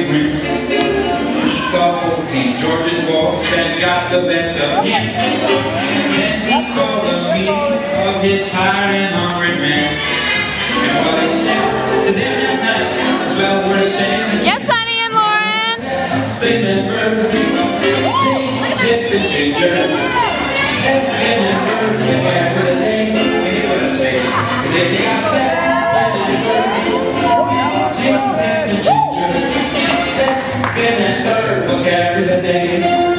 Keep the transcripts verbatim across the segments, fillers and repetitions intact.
they went. He called King George's boss and got the best of him. Then he called a meeting of his tired and hungry men. And what he said to them that night, that's well worth saying. Yes, Sonny and Lauren. They never zip the ginger. They never forget what they ain't what I say. Cause if they got that, they never zip the ginger. They never forget what they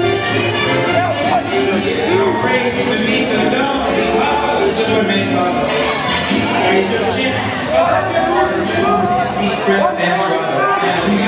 I'm afraid to meet the dawn because of what may follow. Raise your chin, all your words, deep breath and swallow.